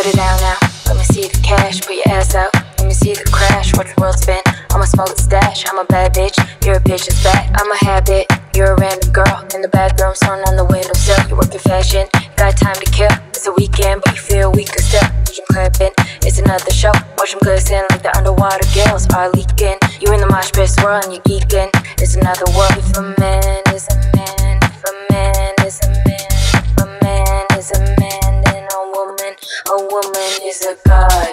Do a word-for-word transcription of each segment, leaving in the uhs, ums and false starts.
put it down now. Let me see the cash, put your ass out. Let me see the crash, watch the world spin. I'ma smoke the stash, I'm a bad bitch. You're a bitch that's back, I'm a habit. You're a random girl in the bathroom, sun on the windowsill. You work in fashion, got time to kill. It's a weekend, but you feel weaker still. Watch them clapping, it's another show. Watch them glisten like the underwater gills are leaking. You in the mosh pit swirling, you geeking. It's another world. If a man is a man, if a man is a man, if a man is a man, then a woman, a woman is a god.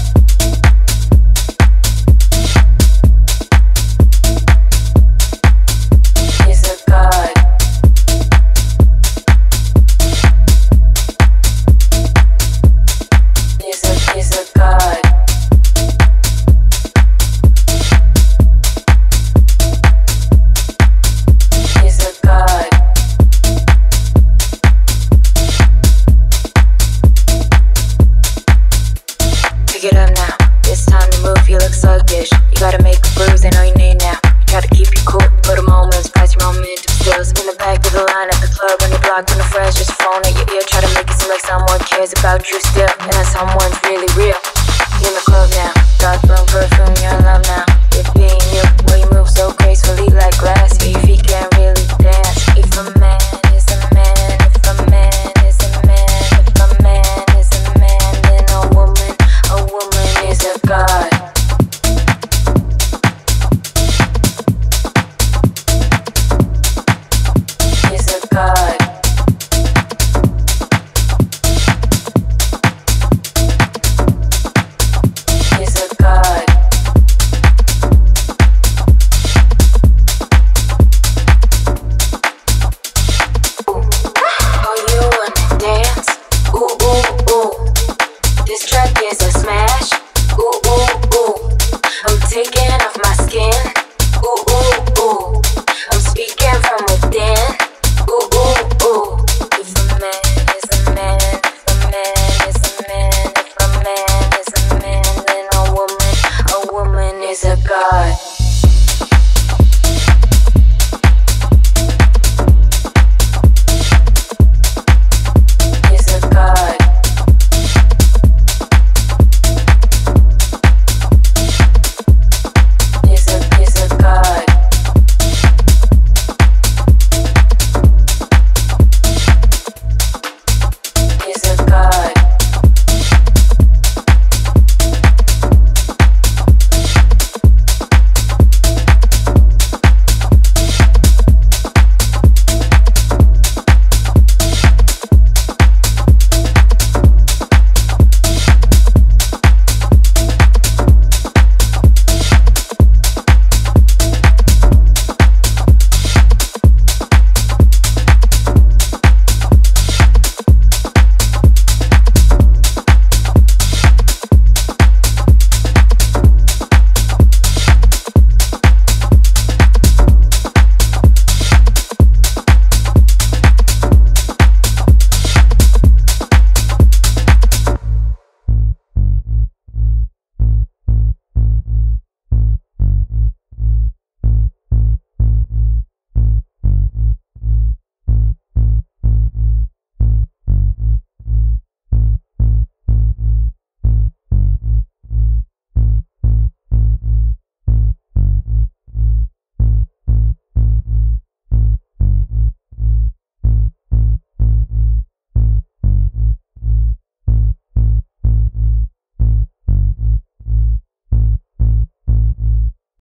Get up now, it's time to move, you look sluggish. You gotta make a bruise, they know you need now. You try to keep you cool, little moments, pass your momentum skills. In the back of the line at the club, on your block, on the fresh, just phone at your ear. Try to make it seem like someone cares about you still, and that someone's really real. You in the club now, dark room perfume, you're in love now.